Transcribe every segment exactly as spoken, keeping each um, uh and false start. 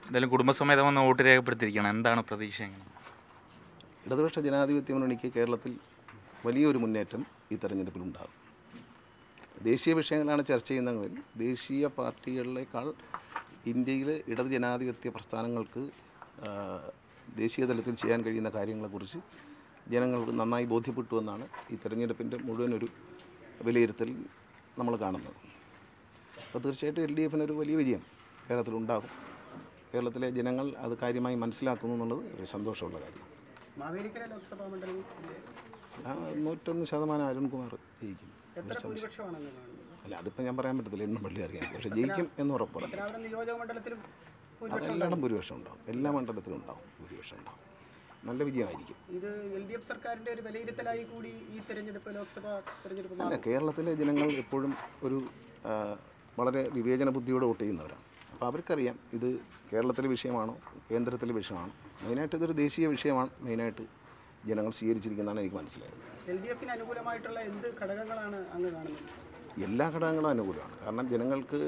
എന്തായാലും കുടുംബസമേതം വന്ന് വോട്ട് രേഖപ്പെടുത്തിയിരിക്കണം. എന്താണ് പ്രതീക്ഷ? എങ്ങനെ? ഇടതുപക്ഷ ജനാധിപത്യ മുന്നണിക്ക് കേരളത്തിൽ വലിയൊരു മുന്നേറ്റം ഈ തെരഞ്ഞെടുപ്പിലുണ്ടാകും. ദേശീയ വിഷയങ്ങളാണ് ചർച്ച ചെയ്യുന്നതെങ്കിൽ ദേശീയ പാർട്ടികളിലേക്കാൾ ഇന്ത്യയിലെ ഇടത് ജനാധിപത്യ പ്രസ്ഥാനങ്ങൾക്ക് ദേശീയ തലത്തിൽ ചെയ്യാൻ കഴിയുന്ന കാര്യങ്ങളെക്കുറിച്ച് ജനങ്ങൾക്ക് നന്നായി ബോധ്യപ്പെട്ടു എന്നാണ് ഈ തെരഞ്ഞെടുപ്പിൻ്റെ മുഴുവനൊരു വിലയിരുത്തൽ നമ്മൾ കാണുന്നത്. അപ്പോൾ തീർച്ചയായിട്ടും എൽ ഡി എഫിനൊരു വലിയ വിജയം കേരളത്തിലുണ്ടാകും. കേരളത്തിലെ ജനങ്ങൾ അത് കാര്യമായി മനസ്സിലാക്കുന്നു എന്നുള്ളത് ഒരു സന്തോഷമുള്ള കാര്യമാണ്. ആ നൂറ്റൊന്ന് ശതമാനം അരുൺകുമാർ ജയിക്കും. അല്ല, അതിപ്പോൾ ഞാൻ പറയാൻ പറ്റത്തില്ല, എണ്ണം പള്ളി അറിയാം, പക്ഷേ ജയിക്കും എന്ന് ഉറപ്പുറം. അതെല്ലായിടം ഭൂരിപക്ഷം ഉണ്ടാവും, എല്ലാ മണ്ഡലത്തിലും ഉണ്ടാവും, ഭൂരിപക്ഷം ഉണ്ടാവും, നല്ല വിജയമായിരിക്കും. ഇത് എൽ ഡി എഫ് സർക്കാരിൻ്റെ ഒരു വിലയിരുത്തലായി കൂടി ഈ തെരഞ്ഞെടുപ്പ് ലോക്സഭാ തെരഞ്ഞെടുപ്പ്. അല്ല, കേരളത്തിലെ ജനങ്ങൾ എപ്പോഴും ഒരു വളരെ വിവേചന ബുദ്ധിയോടെ വോട്ട് ചെയ്യുന്നവരാണ്. അപ്പോൾ അവർക്കറിയാം ഇത് കേരളത്തിലെ വിഷയമാണോ കേന്ദ്രത്തിലെ വിഷയമാണോ. മെയിനായിട്ട് ഇതൊരു ദേശീയ വിഷയമാണ് മെയിനായിട്ട് ജനങ്ങൾ സ്വീകരിച്ചിരിക്കുന്നതാണ് എനിക്ക് മനസ്സിലായത്. എൽ ഡി എഫിന് അനുകൂലമായിട്ടുള്ള എന്ത് ഘടകങ്ങളാണ് അങ്ങ് കാണുന്നത്? എല്ലാ ഘടകങ്ങളും അനുകൂലമാണ്. കാരണം ജനങ്ങൾക്ക്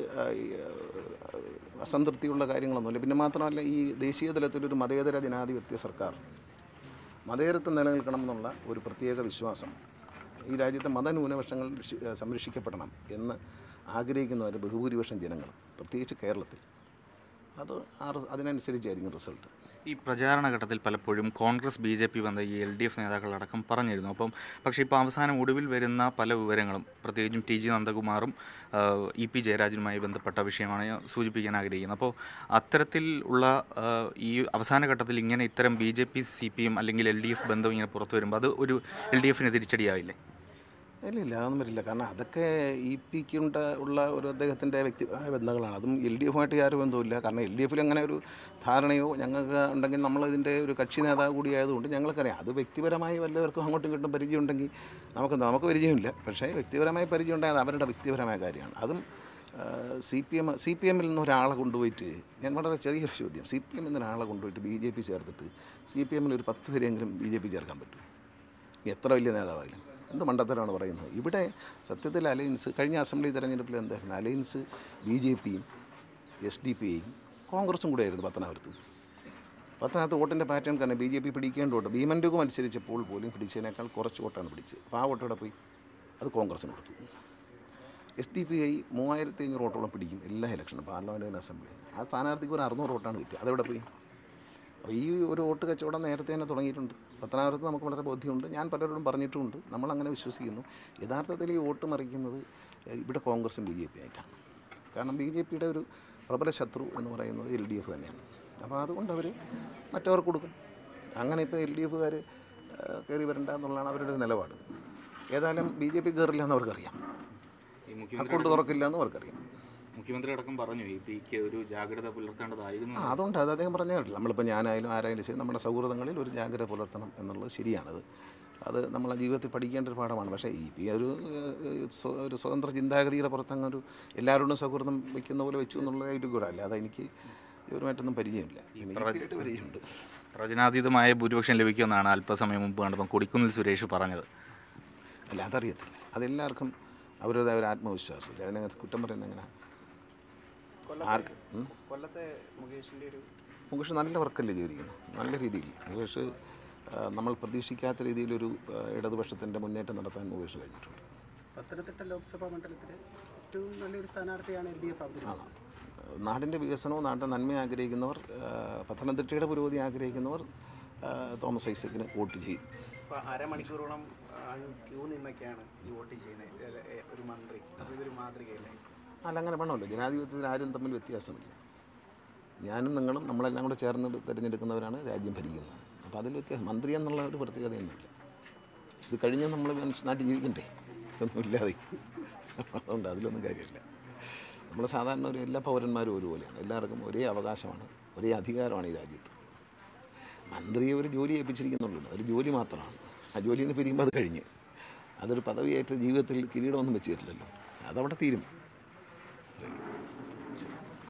അസംതൃപ്തിയുള്ള കാര്യങ്ങളൊന്നുമില്ല. പിന്നെ മാത്രമല്ല, ഈ ദേശീയ തലത്തിലൊരു മതേതര ജനാധിപത്യ സർക്കാർ, മതേതരത്വം നിലനിൽക്കണം എന്നുള്ള ഒരു പ്രത്യേക വിശ്വാസം, ഈ രാജ്യത്തെ മതന്യൂനപക്ഷങ്ങൾ സംരക്ഷിക്കപ്പെടണം എന്ന് ആഗ്രഹിക്കുന്നവർ ബഹുഭൂരിപക്ഷം ജനങ്ങൾ, പ്രത്യേകിച്ച് കേരളത്തിൽ, അത് അതിനനുസരിച്ചായിരിക്കും റിസൾട്ട്. ഈ പ്രചാരണ ഘട്ടത്തിൽ പലപ്പോഴും കോൺഗ്രസ് ബി ജെ പി ബന്ധം ഈ എൽ ഡി എഫ് നേതാക്കളടക്കം പറഞ്ഞിരുന്നു. അപ്പം പക്ഷേ ഇപ്പോൾ അവസാനം ഒടുവിൽ വരുന്ന പല വിവരങ്ങളും, പ്രത്യേകിച്ചും ടി ജി നന്ദകുമാറും ഇ പി ജയരാജനുമായി ബന്ധപ്പെട്ട വിഷയമാണ് സൂചിപ്പിക്കാൻ ആഗ്രഹിക്കുന്നത്. അപ്പോൾ അത്തരത്തിൽ ഉള്ള ഈ അവസാന ഘട്ടത്തിൽ ഇങ്ങനെ ഇത്തരം B J P C P M അല്ലെങ്കിൽ എൽ ഡി എഫ് ബന്ധം ഇങ്ങനെ പുറത്തു വരുമ്പോൾ അത് ഒരു എൽ ഡി എഫിന് തിരിച്ചടിയാവില്ലേ? ഇല്ല ഇല്ല അതൊന്നും വരില്ല. കാരണം അതൊക്കെ ഇ പിക്കുണ്ട ഉള്ള ഒരു അദ്ദേഹത്തിൻ്റെ വ്യക്തിപരമായ ബന്ധങ്ങളാണ്. അതും എൽ ഡി എഫുമായിട്ട് യാതൊരു ബന്ധവുമില്ല. കാരണം എൽ ഡി എഫിൽ അങ്ങനെ ഒരു ധാരണയോ ഞങ്ങൾക്ക് ഉണ്ടെങ്കിൽ നമ്മളിതിൻ്റെ ഒരു കക്ഷി നേതാവ് കൂടിയായതുകൊണ്ട് ഞങ്ങൾക്കറിയാം. അത് വ്യക്തിപരമായി വല്ലവർക്കും അങ്ങോട്ടും ഇങ്ങോട്ടും പരിചയം ഉണ്ടെങ്കിൽ നമുക്ക് നമുക്ക് പരിചയമില്ല. പക്ഷേ വ്യക്തിപരമായി പരിചയം ഉണ്ടായത് അവരുടെ വ്യക്തിപരമായ കാര്യമാണ്. അതും C P M C P എമ്മിൽ നിന്ന് ഒരാളെ കൊണ്ടുപോയിട്ട്, ഞാൻ വളരെ ചെറിയൊരു ചോദ്യം, സി പി എമ്മിൽ നിന്ന് ഒരാളെ കൊണ്ടുപോയിട്ട് ബി ജെ പി ചേർത്തിട്ട് സി പി എമ്മിൽ ഒരു പത്ത് പേരെങ്കിലും ബി ജെ പി ചേർക്കാൻ പറ്റും? എത്ര വലിയ നേതാവായാലും എന്ത് മണ്ടത്തരമാണ് പറയുന്നത്. ഇവിടെ സത്യത്തിൽ അലയൻസ് കഴിഞ്ഞ അസംബ്ലി തെരഞ്ഞെടുപ്പിൽ എന്തായിരുന്നു? അലയൻസ് ബി ജെ പിയും എസ് ഡി പി ഐയും കോൺഗ്രസും കൂടെ ആയിരുന്നു പത്തനാപുരത്ത്. പത്തനാപുരത്ത് വോട്ടിൻ്റെ പാറ്റേൺ തന്നെ ബി ജെ പി പിടിക്കേണ്ട വോട്ട് ഭീമൻഡുക്കും അനുസരിച്ചപ്പോൾ പോലും പിടിച്ചതിനേക്കാൾ കുറച്ച് വോട്ടാണ് പിടിച്ചത്. അപ്പോൾ ആ വോട്ടോടെ പോയി അത് കോൺഗ്രസിന് കൊടുത്തു. എസ് ഡി പി ഐ മൂവായിരത്തി അഞ്ഞൂറ് വോട്ടോളം പിടിക്കും എല്ലാ ഇലക്ഷനും, പാർലമെൻറ്റ് അസംബ്ലി. ആ സ്ഥാനാർത്ഥിക്ക് ഒരു അറുന്നൂറ് വോട്ടാണ് കിട്ടിയത്. അതെവിടെ പോയി? അപ്പോൾ ഈ ഒരു വോട്ട് കച്ചവടം നേരത്തെ തന്നെ തുടങ്ങിയിട്ടുണ്ട്. പത്തനാപുരത്ത് നമുക്ക് വളരെ ബോധ്യമുണ്ട്, ഞാൻ പലരോടും പറഞ്ഞിട്ടുമുണ്ട്, നമ്മളങ്ങനെ വിശ്വസിക്കുന്നു. യഥാർത്ഥത്തിൽ ഈ വോട്ട് മറിക്കുന്നത് ഇവിടെ കോൺഗ്രസും ബി ജെ പി ആയിട്ടാണ്. കാരണം ബി ജെ പിയുടെ ഒരു പ്രബല ശത്രു എന്ന് പറയുന്നത് എൽ ഡി എഫ് തന്നെയാണ്. അപ്പോൾ അതുകൊണ്ട് അവർ മറ്റവർക്ക് കൊടുക്കും. അങ്ങനെ ഇപ്പോൾ എൽ ഡി എഫുകാർ കയറി വരണ്ട എന്നുള്ളതാണ് അവരുടെ നിലപാട്. ഏതായാലും ബി ജെ പി കയറില്ല എന്ന് അവർക്കറിയാം, അക്കൗണ്ട് തുറക്കില്ല എന്ന് അവർക്കറിയാം. മുഖ്യമന്ത്രി അടക്കം പറഞ്ഞു ഇ പിക്ക് ഒരു ജാഗ്രത പുലർത്തേണ്ടതായിരുന്നു. അതുകൊണ്ട് അത് അദ്ദേഹം പറഞ്ഞിട്ടില്ല. നമ്മളിപ്പോൾ ഞാനായാലും ആരായാലും ശരി നമ്മുടെ സൗഹൃദങ്ങളിൽ ഒരു ജാഗ്രത പുലർത്തണം എന്നുള്ളത് ശരിയാണത്. അത് നമ്മളെ ജീവിതത്തിൽ പഠിക്കേണ്ട ഒരു പാഠമാണ്. പക്ഷേ ഇ പി ഒരു ഒരു സ്വതന്ത്ര ചിന്താഗതിയുടെ പുറത്തങ്ങ് ഒരു എല്ലാവരോടും സൗഹൃദം വയ്ക്കുന്ന പോലെ വെച്ചു എന്നുള്ളതായിട്ട് കൂടെ അല്ല. അതെനിക്ക് ഇവരുമായിട്ടൊന്നും പരിചയമില്ല. പരിചയമുണ്ട്. പ്രവചനാതീതമായ ഭൂരിപക്ഷം ലഭിക്കുമെന്നാണ് അല്പസമയം മുമ്പ് കണ്ടപ്പോൾ കൊടിക്കുന്നിൽ സുരേഷ് പറഞ്ഞത്. അല്ല, അതറിയത്തില്ല. അതെല്ലാവർക്കും അവരുടേതായ ഒരു ആത്മവിശ്വാസമില്ല. അതിനകത്ത് കുറ്റം പറയുന്നത് എങ്ങനെ? ആർക്ക്? കൊല്ലത്തെ മുകേഷിൻ്റെ ഒരു മുകേഷ് നല്ല വർക്കല്ലേ ചെയ്തിരിക്കുന്നു, നല്ല രീതിയിൽ. മുകേഷ് നമ്മൾ പ്രതീക്ഷിക്കാത്ത രീതിയിലൊരു ഇടതുപക്ഷത്തിൻ്റെ മുന്നേറ്റം നടത്താൻ മുകേഷ് കഴിഞ്ഞിട്ടുണ്ട്. പത്തനംതിട്ട ലോക്സഭാ മണ്ഡലത്തിലെ ഏറ്റവും നല്ലൊരു സ്ഥാനാർത്ഥിയാണ് എൽ ഡി എഫ് ആണ്. നാടിൻ്റെ വികസനവും നാടിൻ്റെ നന്മ ആഗ്രഹിക്കുന്നവർ, പത്തനംതിട്ടയുടെ പുരോഗതി ആഗ്രഹിക്കുന്നവർ തോമസ് ഐസക്കിന് വോട്ട് ചെയ്യും. ഇപ്പോൾ അരമണിക്കൂറോളം ക്യൂ നിന്നൊക്കെയാണ് ഈ വോട്ട് ചെയ്യുന്നത് ഒരു മന്ത്രി. ഇതൊരു മാതൃകയല്ലേ? അല്ല, അങ്ങനെ വേണമല്ലോ. ജനാധിപത്യത്തിൽ ആരും തമ്മിൽ വ്യത്യാസമില്ല. ഞാനും നിങ്ങളും നമ്മളെല്ലാം കൂടെ ചേർന്ന് തിരഞ്ഞെടുക്കുന്നവരാണ് രാജ്യം ഭരിക്കുന്നത്. അപ്പോൾ അതിൽ വ്യത്യാസം, മന്ത്രി എന്നുള്ള ഒരു പ്രത്യേകതയൊന്നുമില്ല. ഇത് കഴിഞ്ഞ് നമ്മൾ നാട്ടിൽ ജീവിക്കണ്ടേ? ഇതൊന്നും ഇല്ലാതെ. അതുകൊണ്ട് അതിലൊന്നും കാര്യമില്ല. നമ്മൾ സാധാരണ ഒരു എല്ലാ പൗരന്മാരും ഒരുപോലെയാണ്. എല്ലാവർക്കും ഒരേ അവകാശമാണ്, ഒരേ അധികാരമാണ് ഈ രാജ്യത്ത്. മന്ത്രിയെ ഒരു ജോലി ഏൽപ്പിച്ചിരിക്കുന്നുള്ളൂ, അതൊരു ജോലി മാത്രമാണ്. ആ ജോലിയിൽ നിന്ന് പിരിയുമ്പോൾ അത് കഴിഞ്ഞ് അതൊരു പദവിയായിട്ട് ജീവിതത്തിൽ കിരീടമൊന്നും വെച്ചിട്ടില്ലല്ലോ, അതവിടെ തീരും.